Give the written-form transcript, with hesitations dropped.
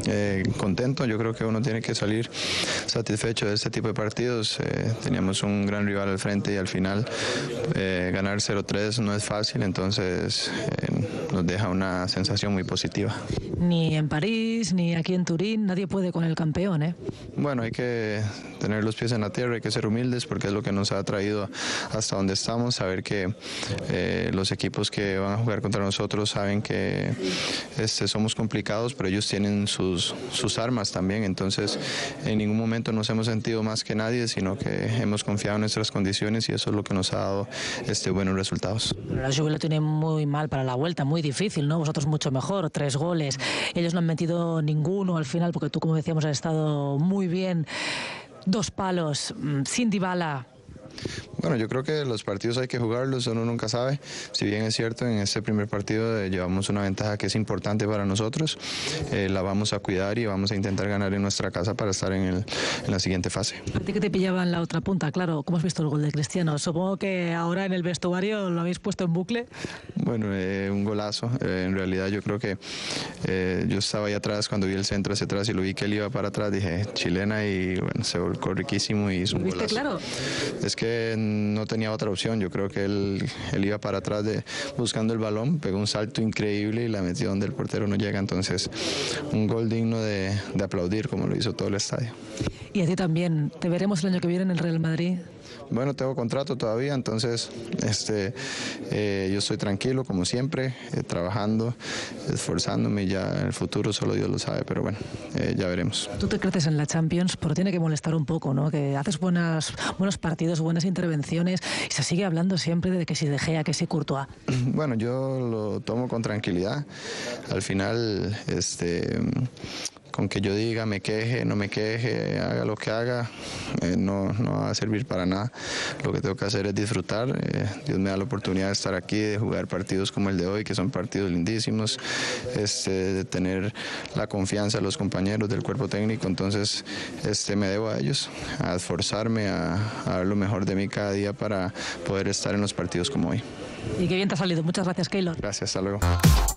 contento. Yo creo que uno tiene que salir satisfecho de este tipo de partidos. Teníamos un gran rival al frente y al final ganar 0-3 no es fácil, entonces nos deja una sensación muy positiva. Ni en París, ni aquí en Turín, nadie puede con el campeón, ¿eh? Bueno, hay que tener los pies en la tierra, hay que ser humildes porque es lo que nos ha traído hasta donde estamos, saber que los equipos que van a jugar contra nosotros saben que somos complicados, pero ellos tienen sus armas también, entonces en ningún momento nos hemos sentido más que nadie, sino que hemos confiado en nuestras condiciones y eso es lo que nos ha dado buenos resultados. La Juve lo tiene muy mal para la vuelta, muy difícil, ¿no? Vosotros mucho mejor, 3 goles. Ellos no han metido ninguno al final, porque tú, como decíamos, has estado muy bien. 2 palos, sin Dybala. Bueno, yo creo que los partidos hay que jugarlos, uno nunca sabe. Si bien es cierto, en este primer partido llevamos una ventaja que es importante para nosotros, la vamos a cuidar y vamos a intentar ganar en nuestra casa para estar en la siguiente fase. ¿A ti que te pillaba en la otra punta? Claro, ¿cómo has visto el gol de Cristiano? Supongo que ahora en el vestuario lo habéis puesto en bucle. Bueno, un golazo. En realidad yo creo que yo estaba ahí atrás cuando vi el centro hacia atrás y lo vi que él iba para atrás, dije chilena y bueno, se volcó riquísimo y hizo un golazo. Claro. Es que no tenía otra opción, yo creo que él iba para atrás buscando el balón, pegó un salto increíble y la metió donde el portero no llega, entonces un gol digno de aplaudir como lo hizo todo el estadio. Y a ti también, ¿te veremos el año que viene en el Real Madrid? Bueno, tengo contrato todavía, entonces yo estoy tranquilo como siempre, trabajando, esforzándome, ya en el futuro solo Dios lo sabe, pero bueno, ya veremos. Tú te creces en la Champions, pero tiene que molestar un poco, ¿no? Que haces buenos partidos, buenas intervenciones y se sigue hablando siempre de que si De Gea, que si Courtois. Bueno, yo lo tomo con tranquilidad, al final con que yo diga, me queje, no me queje, haga lo que haga, no va a servir para nada. Lo que tengo que hacer es disfrutar. Dios me da la oportunidad de estar aquí, de jugar partidos como el de hoy, que son partidos lindísimos, de tener la confianza de los compañeros del cuerpo técnico. Entonces me debo a ellos, a esforzarme, a dar lo mejor de mí cada día para poder estar en los partidos como hoy. Y qué bien te ha salido. Muchas gracias, Keylor. Gracias, hasta luego.